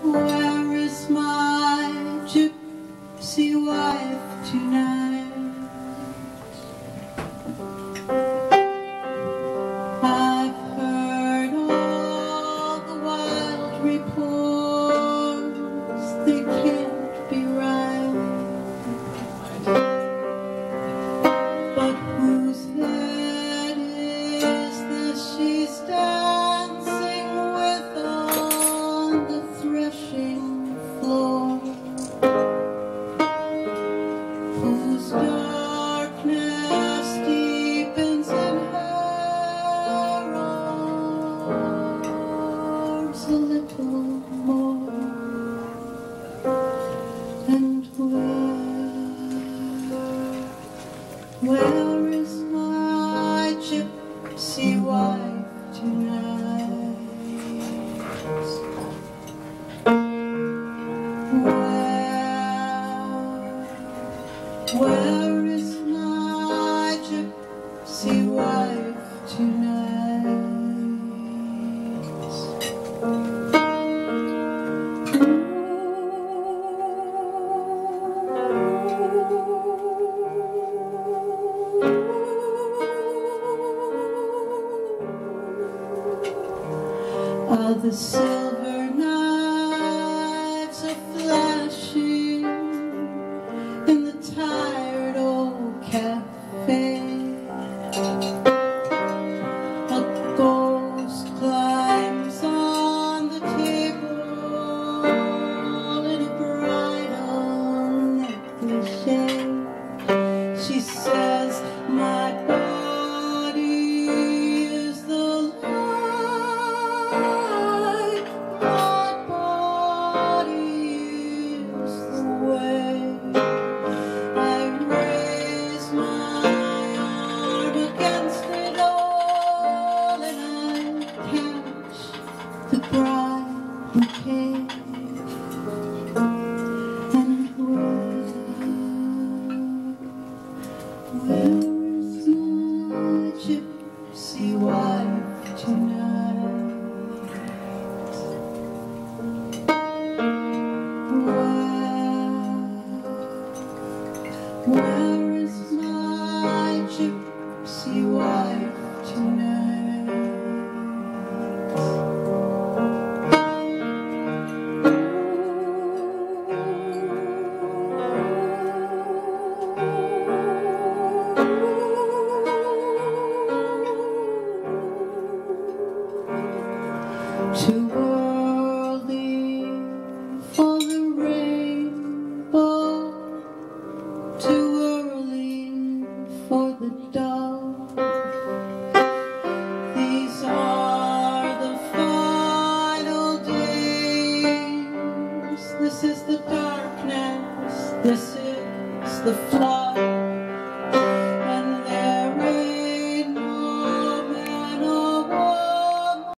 Where is my gypsy wife tonight? I've heard all the wild reports, they can't be right. But whose head is this she's dancing with on the threshing floor? Whose darkness deepens in her arms a little more? And where is my gypsy wife tonight? Where is my gypsy wife tonight? The silver knives are flashing in the tired old cafe. A ghost climbs on the table in a bridal negligee. She says, my body is the light, my body is the way. I raise my arm against it all and I catch the bride bouquet. And where is my gypsy wife tonight? Where is my gypsy wife tonight? Too early for the rainbow, too early for the dove. These are the final days. This is the darkness, this is the flaw.